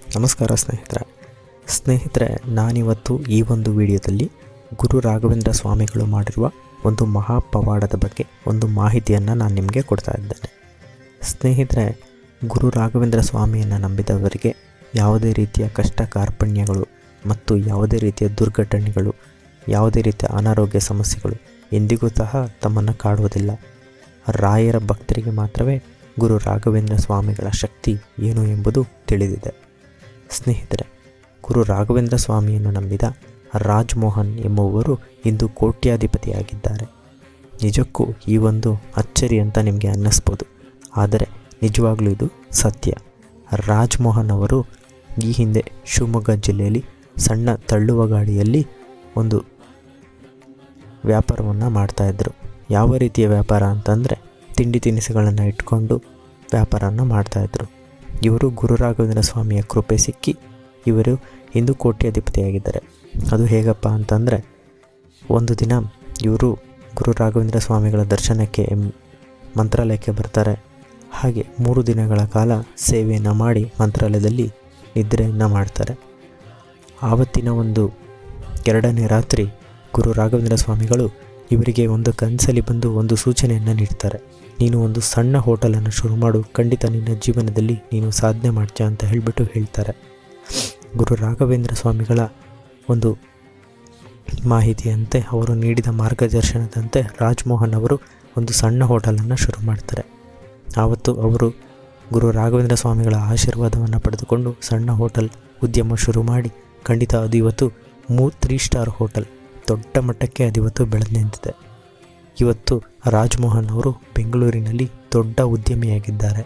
ನಮಸ್ಕಾರ ಸ್ನೇಹಿತರೆ, ನಾನಿವತ್ತು ಈ ಒಂದು ವಿಡಿಯೋದಲ್ಲಿ ಗುರು ರಾಘವೇಂದ್ರ ಸ್ವಾಮಿಗಳು ಮಾಡಿರುವ ಒಂದು ಮಹಾಪವಾಡದ ಬಗ್ಗೆ ಒಂದು ಮಾಹಿತಿಯನ್ನು ನಾನು ನಿಮಗೆ ಕೊಡ್ತಾ ಇದ್ದೇನೆ. ಸ್ನೇಹಿತರೆ, ಗುರು ರಾಘವೇಂದ್ರ ಸ್ವಾಮಿಯನ್ನು ನಂಬಿದವರಿಗೆ ಯಾವುದೇ ರೀತಿಯ ಕಷ್ಟ ಕಾರ್ಪಣ್ಯಗಳು ಮತ್ತು ಯಾವುದೇ ರೀತಿಯ ದುರ್ಘಟನೆಗಳು, ಯಾವುದೇ ರೀತಿಯ ಅನಾರೋಗ್ಯ ಸಮಸ್ಯೆಗಳು ಎಂದಿಗೂ ಸಹ ತಮ್ಮನ್ನು ಕಾಡುವುದಿಲ್ಲ. ರಾಯರ ಭಕ್ತರಿಗೆ ಮಾತ್ರವೇ ಗುರು ರಾಘವೇಂದ್ರ ಸ್ವಾಮಿಗಳ ಶಕ್ತಿ ಏನು ಎಂಬುದು ತಿಳಿದಿದೆ. ಸ್ನೇಹಿತರೆ, ಗುರು ರಾಘವೇಂದ್ರ ಸ್ವಾಮಿಯನ್ನು ನಂಬಿದ ರಾಜಮೋಹನ್ ಎಂಬುವರು ಇಂದು ಕೋಟ್ಯಾಧಿಪತಿಯಾಗಿದ್ದಾರೆ. ನಿಜಕ್ಕೂ ಈ ಒಂದು ಅಚ್ಚರಿ ಅಂತ ನಿಮಗೆ ಅನ್ನಿಸ್ಬೋದು, ಆದರೆ ನಿಜವಾಗ್ಲೂ ಇದು ಸತ್ಯ. ರಾಜಮೋಹನ್ ಅವರು ಈ ಹಿಂದೆ ಶಿವಮೊಗ್ಗ ಜಿಲ್ಲೆಯಲ್ಲಿ ಸಣ್ಣ ತಳ್ಳುವ ಗಾಡಿಯಲ್ಲಿ ಒಂದು ವ್ಯಾಪಾರವನ್ನು ಮಾಡ್ತಾಯಿದ್ರು. ಯಾವ ರೀತಿಯ ವ್ಯಾಪಾರ ಅಂತಂದರೆ ತಿಂಡಿ ತಿನಿಸುಗಳನ್ನು ಇಟ್ಕೊಂಡು ವ್ಯಾಪಾರವನ್ನು ಮಾಡ್ತಾಯಿದ್ರು. ಇವರು ಗುರು ರಾಘವೇಂದ್ರ ಸ್ವಾಮಿಯ ಕೃಪೆ ಸಿಕ್ಕಿ ಇವರು ಇಂದು ಕೋಟ್ಯಾಧಿಪತಿಯಾಗಿದ್ದಾರೆ. ಅದು ಹೇಗಪ್ಪ ಅಂತಂದರೆ, ಒಂದು ದಿನ ಇವರು ಗುರು ರಾಘವೇಂದ್ರ ಸ್ವಾಮಿಗಳ ದರ್ಶನಕ್ಕೆ ಮಂತ್ರಾಲಯಕ್ಕೆ ಬರ್ತಾರೆ. ಹಾಗೆ 3 ದಿನಗಳ ಕಾಲ ಸೇವೆಯನ್ನು ಮಾಡಿ ಮಂತ್ರಾಲಯದಲ್ಲಿ ನಿದ್ರೆಯನ್ನು ಮಾಡ್ತಾರೆ. ಆವತ್ತಿನ ಒಂದು 2ನೇ ರಾತ್ರಿ ಗುರು ರಾಘವೇಂದ್ರ ಸ್ವಾಮಿಗಳು ಇವರಿಗೆ ಒಂದು ಕನಸಲ್ಲಿ ಬಂದು ಒಂದು ಸೂಚನೆಯನ್ನು ನೀಡ್ತಾರೆ. ನೀನು ಒಂದು ಸಣ್ಣ ಹೋಟೆಲನ್ನು ಶುರು ಮಾಡು, ಖಂಡಿತ ನಿನ್ನ ಜೀವನದಲ್ಲಿ ನೀನು ಸಾಧನೆ ಮಾಡ್ತೀಯ ಅಂತ ಹೇಳ್ತಾರೆ. ಗುರು ರಾಘವೇಂದ್ರ ಸ್ವಾಮಿಗಳ ಒಂದು ಮಾಹಿತಿಯಂತೆ, ಅವರು ನೀಡಿದ ಮಾರ್ಗದರ್ಶನದಂತೆ ರಾಜಮೋಹನ್ ಅವರು ಒಂದು ಸಣ್ಣ ಹೋಟೆಲನ್ನು ಶುರು ಮಾಡ್ತಾರೆ. ಆವತ್ತು ಅವರು ಗುರು ರಾಘವೇಂದ್ರ ಸ್ವಾಮಿಗಳ ಆಶೀರ್ವಾದವನ್ನು ಪಡೆದುಕೊಂಡು ಸಣ್ಣ ಹೋಟೆಲ್ ಉದ್ಯಮ ಶುರು ಮಾಡಿ ಖಂಡಿತ ಅದು ಇವತ್ತು 3 ಸ್ಟಾರ್ ಹೋಟೆಲ್ ದೊಡ್ಡ ಮಟ್ಟಕ್ಕೆ ಅದು ಇವತ್ತು ಬೆಳೆದು ನಿಂತಿದೆ. ಇವತ್ತು ರಾಜಮೋಹನ್ ಅವರು ಬೆಂಗಳೂರಿನಲ್ಲಿ ದೊಡ್ಡ ಉದ್ಯಮಿಯಾಗಿದ್ದಾರೆ.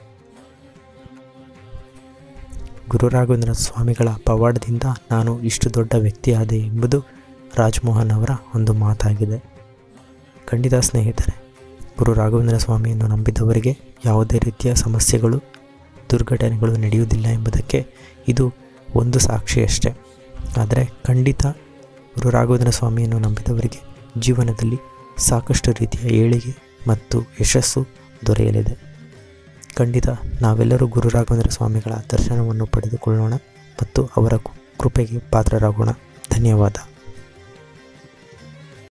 ಗುರು ರಾಘವೇಂದ್ರ ಸ್ವಾಮಿಗಳ ಪವಾಡದಿಂದ ನಾನು ಇಷ್ಟು ದೊಡ್ಡ ವ್ಯಕ್ತಿಯಾದೆ ಎಂಬುದು ರಾಜಮೋಹನ್ ಅವರ ಒಂದು ಮಾತಾಗಿದೆ. ಖಂಡಿತ ಸ್ನೇಹಿತರೆ, ಗುರು ರಾಘವೇಂದ್ರ ಸ್ವಾಮಿಯನ್ನು ನಂಬಿದವರಿಗೆ ಯಾವುದೇ ರೀತಿಯ ಸಮಸ್ಯೆಗಳು, ದುರ್ಘಟನೆಗಳು ನಡೆಯುವುದಿಲ್ಲ ಎಂಬುದಕ್ಕೆ ಇದು ಒಂದು ಸಾಕ್ಷಿಯಷ್ಟೇ. ಆದರೆ ಖಂಡಿತ ಗುರು ರಾಘವೇಂದ್ರ ಸ್ವಾಮಿಯನ್ನು ನಂಬಿದವರಿಗೆ ಜೀವನದಲ್ಲಿ ಸಾಕಷ್ಟು ರೀತಿಯ ಏಳಿಗೆ ಮತ್ತು ಯಶಸ್ಸು ದೊರೆಯಲಿದೆ. ಖಂಡಿತ ನಾವೆಲ್ಲರೂ ಗುರು ರಾಘವೇಂದ್ರ ಸ್ವಾಮಿಗಳ ದರ್ಶನವನ್ನು ಪಡೆದುಕೊಳ್ಳೋಣ ಮತ್ತು ಅವರ ಕೃಪೆಗೆ ಪಾತ್ರರಾಗೋಣ. ಧನ್ಯವಾದ.